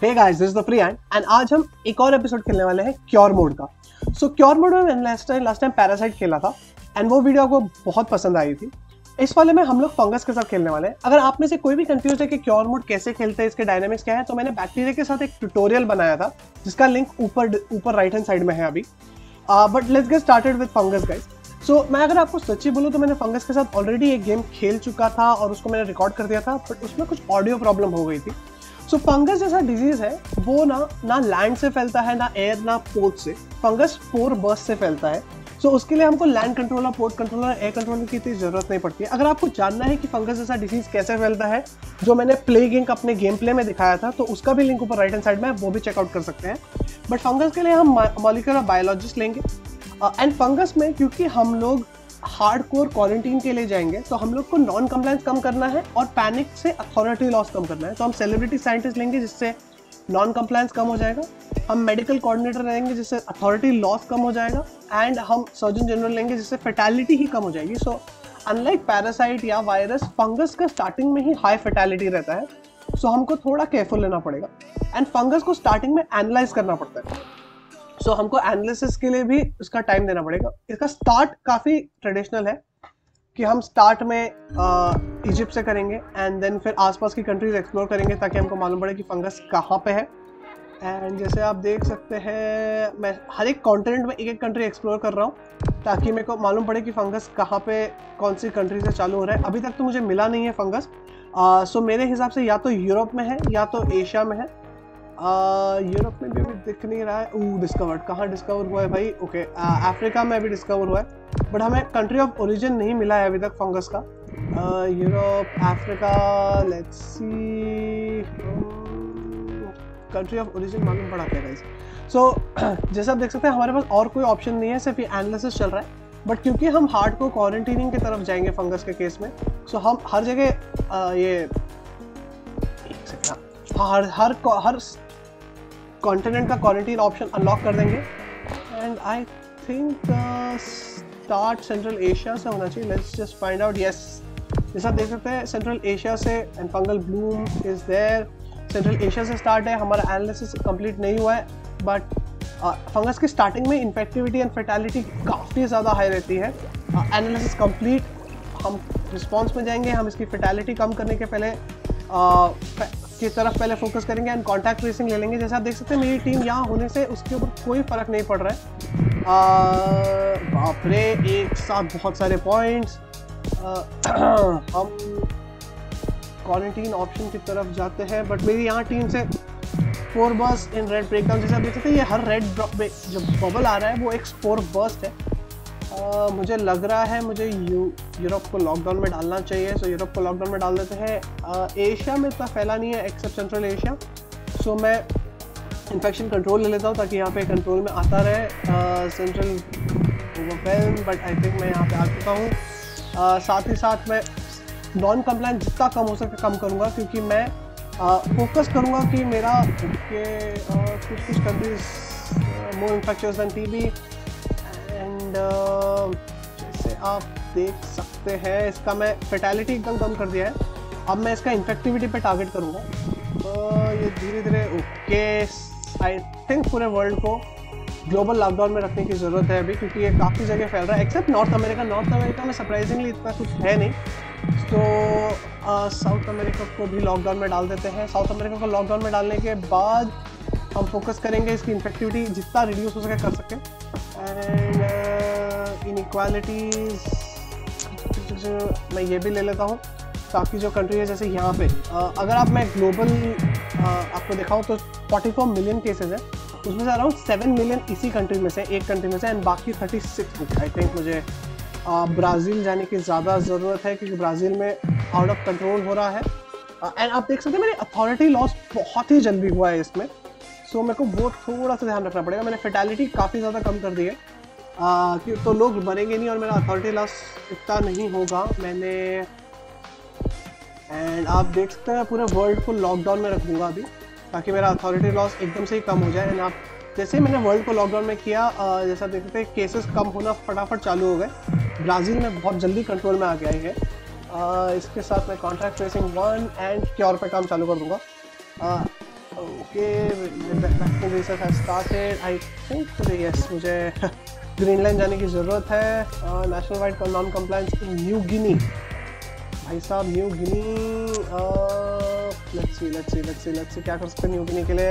Hey guys, this is the free and आज हम एक और एपिसोड खेलने वाले हैं क्योर मोड का। सो क्योर मोड में मैंने लास्ट टाइम पैरासाइट खेला था एंड वो वीडियो आपको बहुत पसंद आई थी। इस वाले में हम लोग फंगस के साथ खेलने वाले हैं। अगर आप में से कोई भी कंफ्यूज है कि क्योर मोड कैसे खेलते हैं, इसके डायनामिक्स क्या है, तो मैंने बैक्टीरिया के साथ एक ट्यूटोरियल बनाया था जिसका लिंक ऊपर राइट हैंड साइड में है अभी। But let's get started with fungus guys. So मैं अगर आपको सच्ची बोलूँ तो मैंने फंगस के साथ ऑलरेडी एक गेम खेल चुका था और उसको मैंने रिकॉर्ड कर दिया था, बट उसमें कुछ ऑडियो प्रॉब्लम हो गई थी। सो फंगस जैसा डिजीज है वो ना लैंड से फैलता है, ना एयर, ना पोर्ट से। फंगस स्पोर बर्स्ट से फैलता है। सो उसके लिए हमको land controller, port controller, air controller की इतनी जरूरत नहीं पड़ती है। अगर आपको जानना है कि फंगस जैसा डिजीज कैसे फैलता है, जो मैंने प्लेग इंक अपने गेम प्ले में दिखाया था, तो उसका भी लिंक ऊपर राइट हैंड साइड में है, वो भी चेकआउट कर सकते हैं। बट फंगस के लिए हम मॉलिक्यूलर बायोलॉजिस्ट लेंगे एंड फंगस में क्योंकि हम लोग हार्डकोर क्वारंटीन के लिए जाएंगे तो हम लोग को नॉन कंप्लायंस कम करना है और पैनिक से अथॉरिटी लॉस कम करना है। तो हम सेलिब्रिटी साइंटिस्ट लेंगे जिससे नॉन कंप्लायंस कम हो जाएगा, हम मेडिकल कोऑर्डिनेटर रहेंगे जिससे अथॉरिटी लॉस कम हो जाएगा एंड हम सर्जन जनरल लेंगे जिससे फैटेलिटी ही कम हो जाएगी। सो अनलाइक पैरासाइट या वायरस, फंगस का स्टार्टिंग में ही हाई फैटेलिटी रहता है। सो हमको थोड़ा केयरफुल लेना पड़ेगा एंड फंगस को स्टार्टिंग में एनालाइज करना पड़ता है। सो हमको एनालिसिस के लिए भी इसका टाइम देना पड़ेगा। इसका स्टार्ट काफ़ी ट्रेडिशनल है कि हम स्टार्ट में इजिप्ट से करेंगे एंड देन फिर आसपास की कंट्रीज एक्सप्लोर करेंगे ताकि हमको मालूम पड़े कि फंगस कहाँ पे है। एंड जैसे आप देख सकते हैं मैं हर एक कॉन्टिनेंट में एक एक कंट्री एक्सप्लोर कर रहा हूँ ताकि मेरे को मालूम पड़े कि फंगस कहाँ पे कौन सी कंट्री से चालू हो रहा है। अभी तक तो मुझे मिला नहीं है फंगस। सो मेरे हिसाब से या तो यूरोप में है या तो एशिया में है। यूरोप में भी अभी दिख नहीं रहा है। डिस्कवर्ड, कहाँ डिस्कवर हुआ है भाई? ओके, अफ्रीका में अभी डिस्कवर हुआ है, बट हमें कंट्री ऑफ ओरिजिन नहीं मिला है अभी तक फंगस का। Europe, Africa, let's see, country of origin मालूम पड़ा क्या गाइस। सो जैसे आप देख सकते हैं हमारे पास और कोई ऑप्शन नहीं है, सिर्फ ये एनालिसिस चल रहा है। बट क्योंकि हम हार्डकोर क्वारंटीनिंग की तरफ जाएंगे फंगस के केस में, सो हम हर जगह हर कॉन्टिनेंट का क्वारंटीन ऑप्शन अनलॉक कर देंगे and I think start central Asia से होना चाहिए। Let's just find out. Yes, जैसा देख सकते हैं सेंट्रल एशिया से and fungal bloom is there. Central Asia से स्टार्ट है। हमारा एनालिसिस कंप्लीट नहीं हुआ है, बट फंगस की स्टार्टिंग में इन्फेक्टिविटी एंड फैटेलिटी काफ़ी ज़्यादा हाई रहती है। एनालिसिस कंप्लीट, हम रिस्पॉन्स में जाएंगे। हम इसकी फैटेलिटी कम करने के पहले की तरफ पहले फोकस करेंगे एंड कॉन्टैक्ट ट्रेसिंग ले लेंगे। जैसे आप देख सकते हैं मेरी टीम यहाँ होने से उसके ऊपर कोई फ़र्क नहीं पड़ रहा है। बाप रे, एक साथ बहुत सारे पॉइंट्स। हम क्वारंटीन ऑप्शन की तरफ जाते हैं, बट मेरी यहाँ टीम से 4 बर्स्ट इन रेड ब्रेकडाउन। जैसे आप देख सकते हैं ये हर रेड जो बबल आ रहा है वो एक स्पोर बर्स्ट है। मुझे लग रहा है मुझे यूरोप को लॉकडाउन में डालना चाहिए। सो यूरोप को लॉकडाउन में डाल देते हैं। एशिया में इतना फैला नहीं है एक्सेप्ट सेंट्रल एशिया। सो मैं इन्फेक्शन कंट्रोल ले लेता हूँ ताकि यहाँ पे कंट्रोल में आता रहे central overwhelm, but I think मैं यहाँ पे आ चुका हूँ। साथ ही साथ मैं नॉन कंप्लायंस जितना कम हो सके कम करूँगा, क्योंकि मैं फोकस करूँगा कि मेरा कुछ countries more infectious than TB and जैसे आप देख सकते हैं इसका मैं फैटेलिटी एकदम कम कर दिया है। अब मैं इसका इन्फेक्टिविटी पे टारगेट करूँगा। तो ये धीरे धीरे ओके, आई थिंक पूरे वर्ल्ड को ग्लोबल लॉकडाउन में रखने की ज़रूरत है अभी, क्योंकि ये काफ़ी जगह फैल रहा है except North America. North America में सरप्राइजिंगली इतना कुछ है नहीं, तो साउथ अमेरिका को भी लॉकडाउन में डाल देते हैं। साउथ अमेरिका को लॉकडाउन में डालने के बाद हम फोकस करेंगे इसकी इन्फेक्टिविटी जितना रिड्यूस हो सके कर सकें एंड इनइक्वालिटीज मैं ये भी ले लेता हूँ ताकि जो कंट्री है जैसे यहाँ पे अगर आप मैं ग्लोबल आपको दिखाऊँ तो 44 मिलियन केसेस है, उसमें से अराउंड 7 मिलियन इसी कंट्री में से, एक कंट्री में से, एंड बाकी 36। आई थिंक मुझे ब्राज़ील जाने की ज़्यादा ज़रूरत है क्योंकि ब्राज़ील में आउट ऑफ कंट्रोल हो रहा है। एंड आप देख सकते हैं मेरी अथॉरिटी लॉस बहुत ही जल्दी हुआ है इसमें। सो मेरे को वो थोड़ा सा ध्यान रखना पड़ेगा। मैंने फैटेलिटी काफ़ी ज़्यादा कम कर दी है कि तो लोग मरेंगे नहीं और मेरा अथॉरिटी लॉस इतना नहीं होगा। मैंने एंड आप देख सकते हैं पूरे वर्ल्ड को लॉकडाउन में रख दूँगा अभी ताकि मेरा अथॉरिटी लॉस एकदम से ही कम हो जाए। एंड आप जैसे मैंने वर्ल्ड को लॉकडाउन में किया, जैसा देख सकते हैं केसेस कम होना फटाफट चालू हो गए। ब्राज़ील में बहुत जल्दी कंट्रोल में आ गया है। इसके साथ मैं कॉन्टैक्ट ट्रेसिंग 1 एंड क्योर पे काम चालू कर दूँगा। Okay, vaccine research has started. I think yes, मुझे ग्रीनलैंड जाने की ज़रूरत है। National wide non compliance in New Guinea. भाई साहब न्यू गिनी, लेट्स सी क्या कर सकते हैं न्यू गिनी के लिए।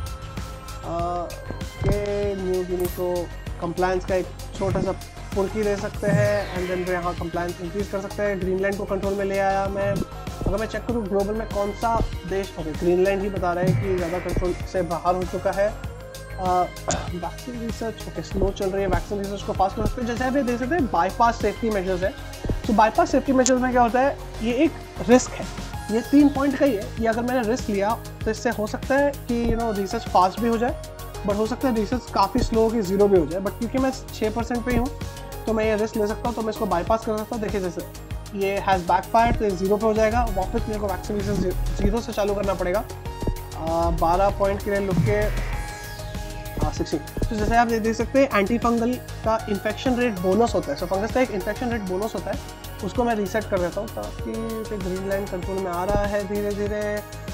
ओके, न्यू गिनी को कंप्लायंस का एक छोटा सा पुर्की दे सकते हैं एंड देन यहाँ कंप्लायंस इंक्रीज कर सकते हैं। ग्रीनलैंड को कंट्रोल में ले आया मैं। अगर मैं चेक करूँ ग्लोबल में कौन सा देश, ओके ग्रीनलैंड ही बता रहा है कि ज़्यादा कंट्रोल से बाहर हो चुका है। वैक्सीन रिसर्च ओके स्लो चल रही है, वैक्सीन रिसर्च को फास्ट कर सकते हैं। जैसे आप ये देख सकते हैं बाईपास सेफ्टी मेजर्स है। तो बाईपास सेफ्टी मेजर्स में क्या होता है, ये एक रिस्क है, ये 3 पॉइंट का ही है कि अगर मैंने रिस्क लिया तो इससे हो सकता है कि रिसर्च फास्ट भी हो जाए, बट हो सकता है रिसर्च काफ़ी स्लो होगी, 0 भी हो जाए। बट क्योंकि मैं 6% पे ही हूँ तो मैं ये रिस्क ले सकता हूँ, तो मैं इसको बाईपास कर सकता हूँ। देखिए जैसे ये हैज़ बैकफायर तो 0 पे हो जाएगा, वापस मेरे को वैक्सीन रिसर्च 0 से चालू करना पड़ेगा। 12 पॉइंट के लिए लुक के 60। तो जैसे आप देख सकते हैं एंटी फंगल का इन्फेक्शन रेट बोनस होता है। सो फंगस का एक इन्फेक्शन रेट बोनस होता है, उसको मैं रीसेट कर देता हूँ ताकि ग्रीनलैंड कंट्रोल में आ रहा है धीरे धीरे।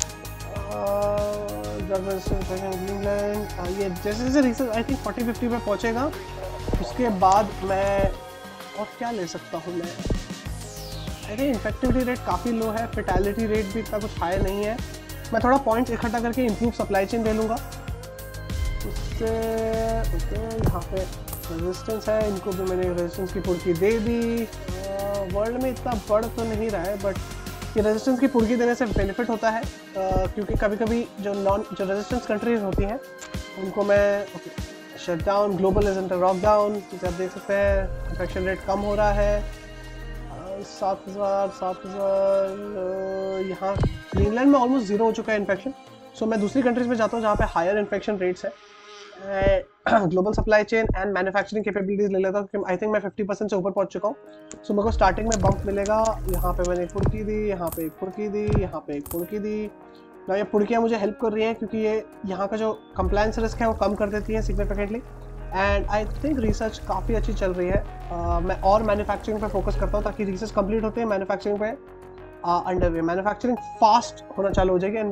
ग्रीनलैंड ये जैसे जैसे रिसर्च आई थिंक 40-50 पे पहुँचेगा, उसके बाद मैं और क्या ले सकता हूँ मैं। आई थिंक इन्फेक्टिविटी रेट काफ़ी लो है, फेटालिटी रेट भी इतना कुछ हाई नहीं है। मैं थोड़ा पॉइंट इकट्ठा करके इम्प्रूव सप्लाई चेन ले लूँगा उससे। ओके, यहाँ पे रेजिस्टेंस है, इनको भी मैंने रेजिस्टेंस की पुर्की दे दी। वर्ल्ड में इतना बढ़ तो नहीं रहा है, बट ये रेजिस्टेंस की पुर्की देने से बेनिफिट होता है क्योंकि कभी कभी जो रेजिस्टेंस कंट्रीज होती हैं उनको मैं shut down, global is under lockdown. जैसे आप देख सकते हैं इन्फेक्शन रेट कम हो रहा है। 7,000 यहाँ ग्रीनलैंड में ऑलमोस्ट 0 हो चुका है इन्फेक्शन। सो मैं दूसरी कंट्रीज में जाता हूँ जहाँ पे हायर इन्फेक्शन रेट्स है। Global supply chain and manufacturing capabilities ले लेता हूँ क्योंकि आई थिंक मैं 50% से ऊपर पहुँच चुका हूँ। सो मेरे को स्टार्टिंग में बम्प मिलेगा। यहाँ पे मैंने एक पुर्की दी, यहाँ पे एक पुर्की दी, यहाँ पे एक पुर्की दी ना। ये पुर्कियाँ मुझे हेल्प कर रही हैं क्योंकि ये यहाँ का जो कंप्लायंस रिस्क है वो कम कर देती हैं significantly. And I think research काफ़ी अच्छी चल रही है। मैं और मैन्युफैक्चरिंग पे फोकस करता हूँ ताकि रिसर्च कंप्लीट होते हैं, मैन्युफैक्चरिंग पे अंडर वे, मैन्युफैक्चरिंग फास्ट होना चालू हो जाएगी। एंड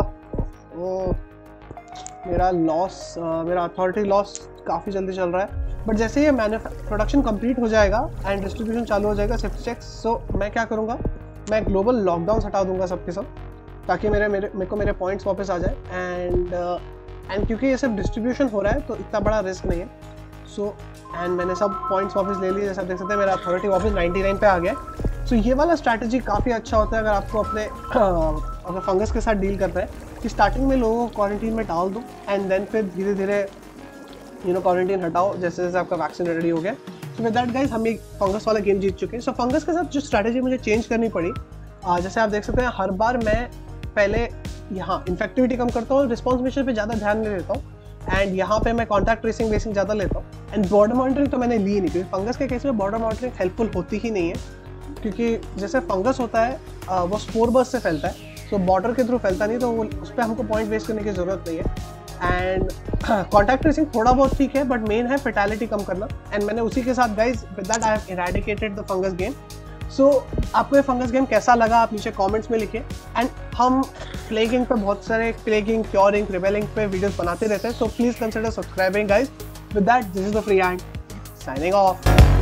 मेरा लॉस, मेरा अथॉरिटी लॉस काफ़ी जल्दी चल रहा है। बट जैसे ये प्रोडक्शन कंप्लीट हो जाएगा एंड डिस्ट्रीब्यूशन चालू हो जाएगा, सेफ्टी चेक्स, सो मैं क्या करूँगा, मैं ग्लोबल लॉकडाउन हटा दूंगा सबके सब ताकि मेरे को मेरे पॉइंट्स वापस आ जाए। एंड क्योंकि ये सब डिस्ट्रीब्यूशन हो रहा है तो इतना बड़ा रिस्क नहीं है। सो एंड मैंने सब पॉइंट्स वापस ले लिए, जैसे आप देख सकते हैं मेरा अथॉरिटी वापस 99 पे आ गया। सो ये वाला स्ट्रैटेजी काफ़ी अच्छा होता है अगर आपको अपने अगर फंगस के साथ डील करना है कि स्टार्टिंग में लोगों को क्वारंटीन में डाल दो एंड देन फिर धीरे धीरे क्वारंटीन हटाओ जैसे जैसे आपका वैक्सीन रेडी हो गया। सो विद दैट गाइस हम एक फंगस वाला गेम जीत चुके हैं। सो फंगस के साथ जो स्ट्रैटेजी मुझे चेंज करनी पड़ी, जैसे आप देख सकते हैं हर बार मैं पहले यहाँ इन्फेक्टिविटी कम करता हूँ, रिस्पॉन्स मिशन पे ज़्यादा ध्यान नहीं देता हूँ एंड यहाँ पे मैं कॉन्टैक्ट ट्रेसिंग बेसिंग ज़्यादा लेता हूँ। एंड बॉर्डर मॉनिटरिंग तो मैंने ली नहीं क्योंकि फंगस के केस में बॉर्डर मॉनिटरिंग हेल्पफुल होती ही नहीं है क्योंकि जैसे फंगस होता है वो स्पोर बर्स्ट से फैलता है। सो बॉर्डर के थ्रू फैलता नहीं, तो वो उस पर हमको पॉइंट वेस्ट करने की ज़रूरत नहीं है। एंड कॉन्टैक्ट ट्रेसिंग थोड़ा बहुत ठीक है बट मेन है फेटालिटी कम करना। एंड मैंने उसी के साथ guys with that I have eradicated the fungus game. So आपको ये फंगस गेम कैसा लगा आप नीचे कमेंट्स में लिखिए। एंड हम प्लेगिंग पे बहुत सारे प्लेगिंग, क्योरिंग, रिबेलिंग पे वीडियोस बनाते रहते हैं, so please consider subscribing guys. With that this is the free hand signing of.